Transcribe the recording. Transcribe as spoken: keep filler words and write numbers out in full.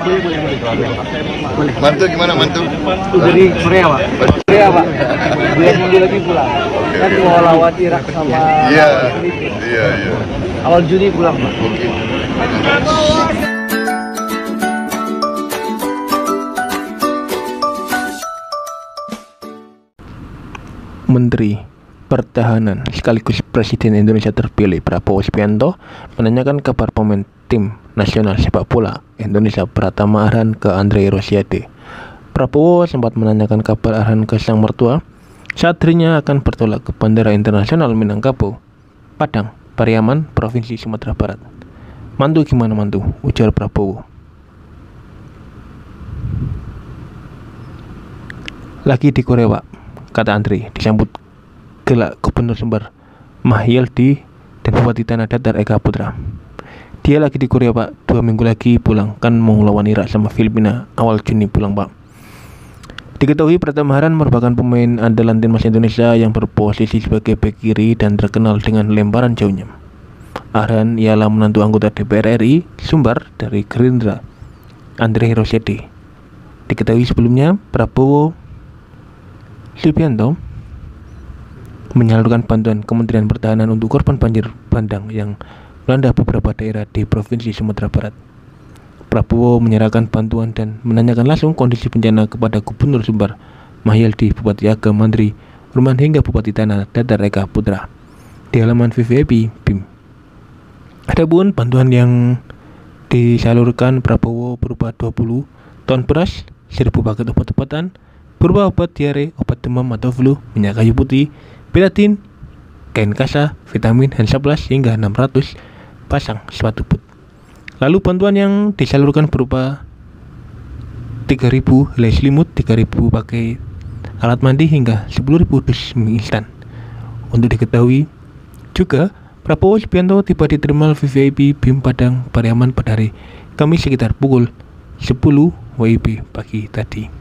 Boleh, boleh, boleh. Boleh. Mantu gimana mantu? Dari Korea, Pak. Korea, Pak. Bulan minggu lagi pulang. Kan mau lawat Irak sama Iya, iya, iya. awal Juni pulang, Pak. Oke. Menteri Pertahanan sekaligus Presiden Indonesia terpilih Prabowo Subianto menanyakan kabar pemain tim nasional sepak bola Indonesia Pratama Arhan ke Andre Rosiade. Prabowo sempat menanyakan kabar Arhan ke sang mertua saat dirinya akan bertolak ke Bandara Internasional Minangkabau, Padang, Pariaman, Provinsi Sumatera Barat. "Mantu gimana mantu?" ujar Prabowo. "Lagi di Korea, Pak," kata Andre, disambut gelak Gubernur Sumbar Mahyildi dan Bupati Tanah Datar Eka Putra. "Dia lagi di Korea, Pak. Dua minggu lagi pulang. Kan mau lawan Irak sama Filipina. Awal Juni pulang, Pak." Diketahui Pratama Arhan merupakan pemain andalan timnas Indonesia yang berposisi sebagai bek kiri dan terkenal dengan lemparan jauhnya. Arhan ialah menantu anggota D P R R I Sumbar dari Gerindra, Andre Rosiade. Diketahui sebelumnya Prabowo Subianto menyalurkan bantuan Kementerian Pertahanan untuk korban banjir bandang yang melanda beberapa daerah di Provinsi Sumatera Barat. Prabowo menyerahkan bantuan dan menanyakan langsung kondisi bencana kepada Gubernur Sumbar Mahyildi, Bupati Agam Mandri, Ruman hingga Bupati Tanah Datar Eka Putra di halaman V V I P B I M. Adapun bantuan yang disalurkan Prabowo berupa dua puluh ton beras, seribu paket obat-obatan, berupa obat diare, obat demam atau flu, minyak kayu putih, betadine, kain kasa, vitamin, Hansaplast hingga enam ratus pasang sepatu boot. Lalu bantuan yang disalurkan berupa tiga ribu helai selimut, tiga ribu pakai alat mandi hingga sepuluh ribu dus mie instan. Untuk diketahui juga Prabowo Subianto tiba di terminal V V I P B I M Padang Pariaman pada hari Kamis sekitar pukul sepuluh W I B pagi tadi.